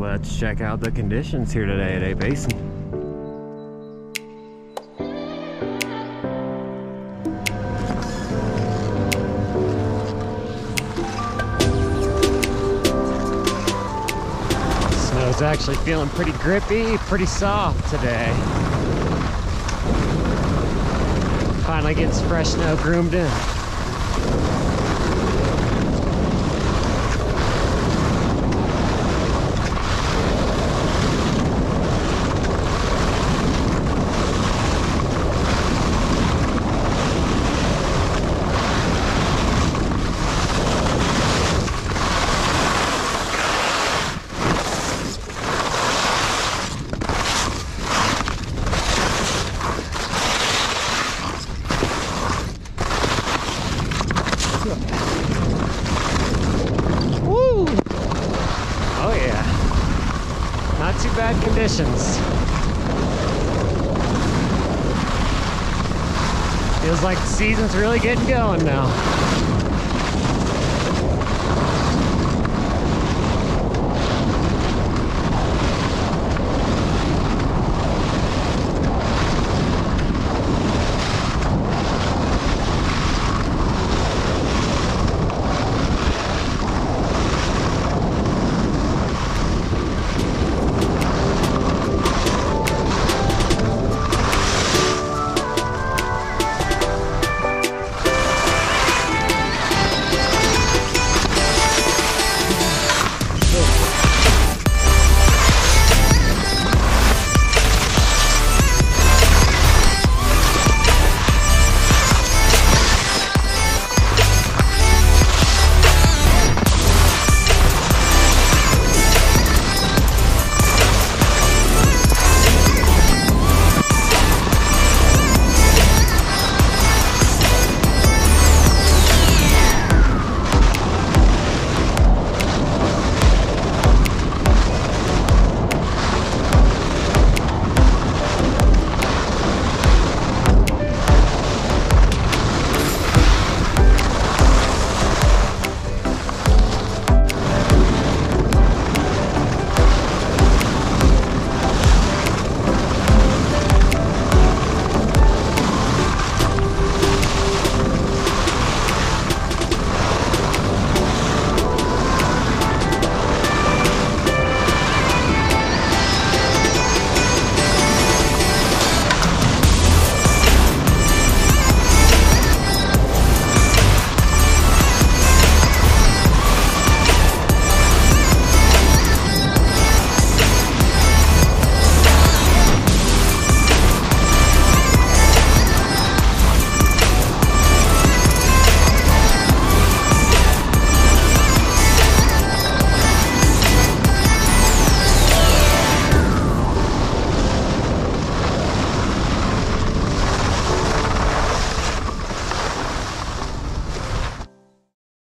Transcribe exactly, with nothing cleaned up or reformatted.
Let's check out the conditions here today at A Basin. Snow's actually feeling pretty grippy, pretty soft today. Finally getting some fresh snow groomed in. Woo! Oh yeah, not too bad conditions. Feels like the season's really getting going now.